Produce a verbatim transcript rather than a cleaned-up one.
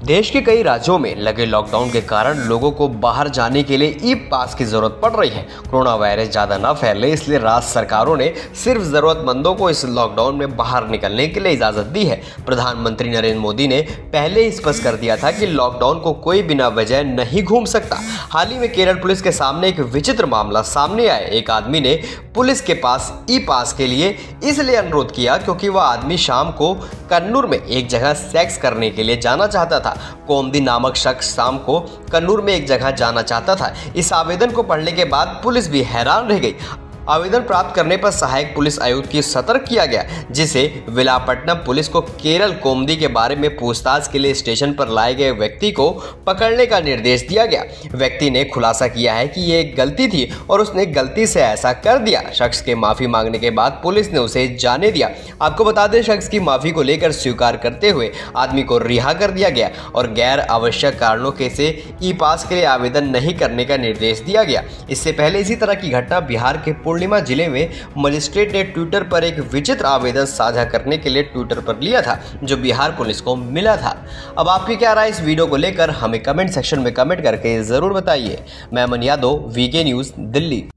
देश के कई राज्यों में लगे लॉकडाउन के कारण लोगों को बाहर जाने के लिए ई पास की जरूरत पड़ रही है। कोरोना वायरस ज्यादा न फैले इसलिए राज्य सरकारों ने सिर्फ जरूरतमंदों को इस लॉकडाउन में बाहर निकलने के लिए इजाजत दी है। प्रधानमंत्री नरेंद्र मोदी ने पहले ही स्पष्ट कर दिया था कि लॉकडाउन को कोई बिना वजह नहीं घूम सकता। हाल ही में केरल पुलिस के सामने एक विचित्र मामला सामने आया। एक आदमी ने पुलिस के पास ई पास के लिए इसलिए अनुरोध किया क्योंकि वह आदमी शाम को कन्नूर में एक जगह सेक्स करने के लिए जाना चाहता था। कोमदी नामक शख्स शाम को कन्नूर में एक जगह जाना चाहता था। इस आवेदन को पढ़ने के बाद पुलिस भी हैरान रह गई। आवेदन प्राप्त करने पर सहायक पुलिस आयुक्त की सतर्क किया गया, जिसे विलापट्टनम पुलिस को केरल कोमदी के बारे में पूछताछ के लिए स्टेशन पर लाए गए व्यक्ति को पकड़ने का निर्देश दिया गया। व्यक्ति ने खुलासा किया है कि ये एक गलती थी और उसने गलती से ऐसा कर दिया। शख्स के माफी मांगने के बाद पुलिस ने उसे जाने दिया। आपको बता दें, शख्स की माफी को लेकर स्वीकार करते हुए आदमी को रिहा कर दिया गया और गैर आवश्यक कारणों के से ई पास के लिए आवेदन नहीं करने का निर्देश दिया गया। इससे पहले इसी तरह की घटना बिहार के पूर्णिमा जिले में मजिस्ट्रेट ने ट्विटर पर एक विचित्र आवेदन साझा करने के लिए ट्विटर पर लिया था, जो बिहार पुलिस को मिला था। अब आपकी क्या राय इस वीडियो को लेकर हमें कमेंट सेक्शन में कमेंट करके जरूर बताइए। मैं अमन यादव, वीके न्यूज़, दिल्ली।